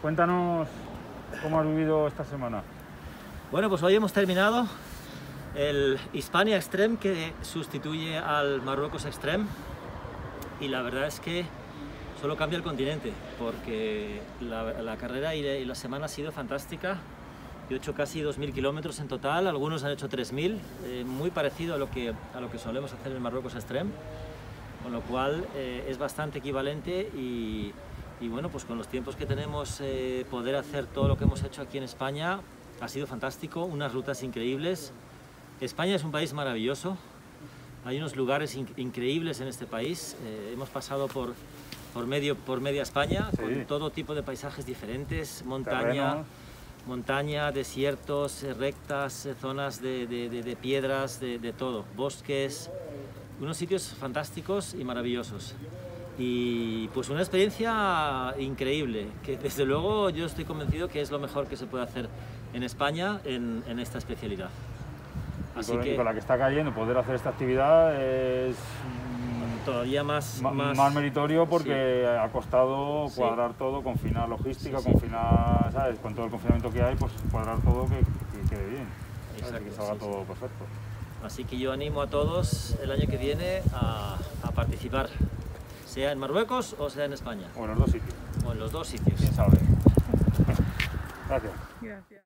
Cuéntanos cómo has vivido esta semana. Bueno, pues hoy hemos terminado el Hispania Extreme, que sustituye al Marruecos Extreme, y la verdad es que solo cambia el continente, porque la carrera y la semana ha sido fantástica. Yo he hecho casi 2.000 kilómetros en total, algunos han hecho 3.000, muy parecido a lo que solemos hacer en el Marruecos Extreme, con lo cual es bastante equivalente y bueno, pues con los tiempos que tenemos, poder hacer todo lo que hemos hecho aquí en España ha sido fantástico, unas rutas increíbles. España es un país maravilloso, hay unos lugares increíbles en este país, hemos pasado por media España, sí, con todo tipo de paisajes diferentes, montaña, desiertos, rectas, zonas de piedras, de todo, bosques, unos sitios fantásticos y maravillosos. Y pues una experiencia increíble, que desde luego yo estoy convencido que es lo mejor que se puede hacer en España en esta especialidad. Así que con la que está cayendo, poder hacer esta actividad es todavía más meritorio, porque sí, ha costado cuadrar, sí, todo, confinar logística, sí, confinar, ¿sabes? Con todo el confinamiento que hay, pues cuadrar todo que quede bien, que salga todo perfecto. Así que yo animo a todos el año que viene a participar, sea en Marruecos o sea en España. O en los dos sitios. O en los dos sitios. ¿Quién sabe? Gracias.